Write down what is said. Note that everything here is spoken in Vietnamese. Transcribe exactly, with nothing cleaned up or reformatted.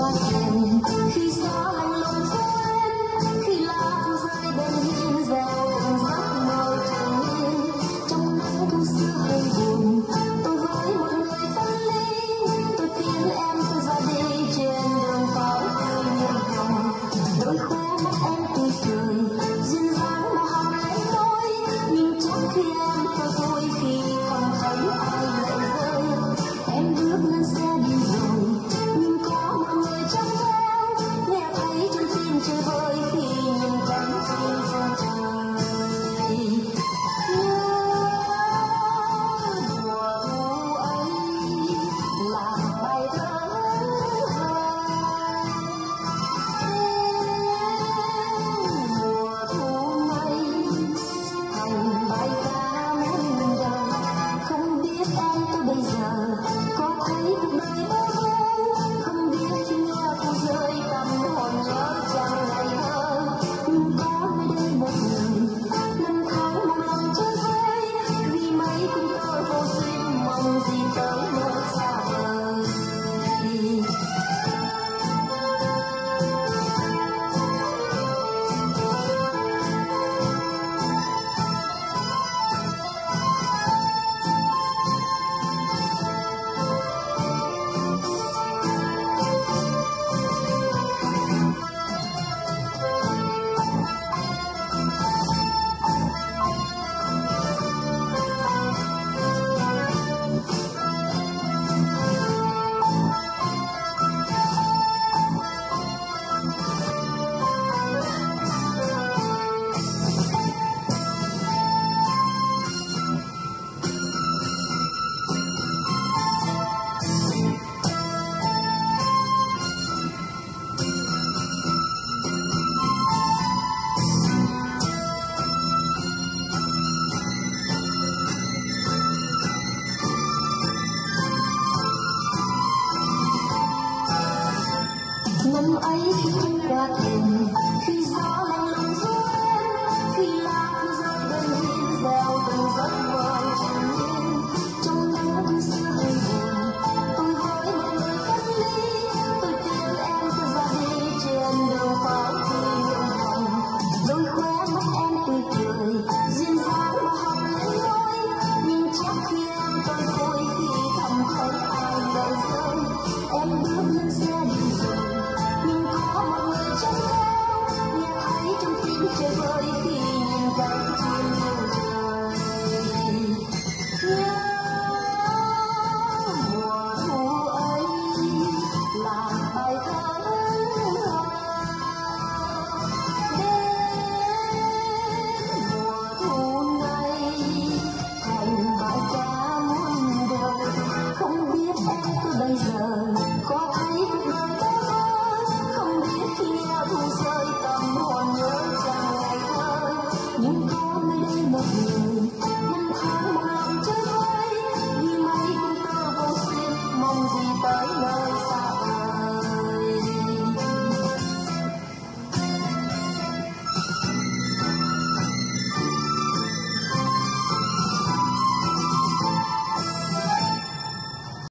qua thềm khi gió lạnh lùng quên khi lá rơi bên hiên reo từng giấc mơ thường niên trong nắng thu xưa hơi buồn tôi với một người tâm linh tôi tin em tôi ra đi trên đường pháo cười nhẹ nhàng đôi khóe mắt em tươi cười duyên dáng mà hồng lấy môi nhưng chắc khi em cho tôi khi không thấy ai lệ rơi em bước lên xe đi rồi nhưng có một người trong theo nghe thấy trên tim chơi vơi khi nhìn cánh chim trên trời nhớ mùa thu ấy là bài thơ mùa thu này thành bài ca muôn đời không biết em tôi bây giờ có thấy cuộc đời mơ mộng không biết khi mưa thu rơi tâm hồn nhớ chẳng ngày thơ nhưng có nơi đây một người năm tháng một lòng chơi vơi vì mấy cung tơ vô duyên mong gì tới một xa vời. Năm ấy khi qua thềm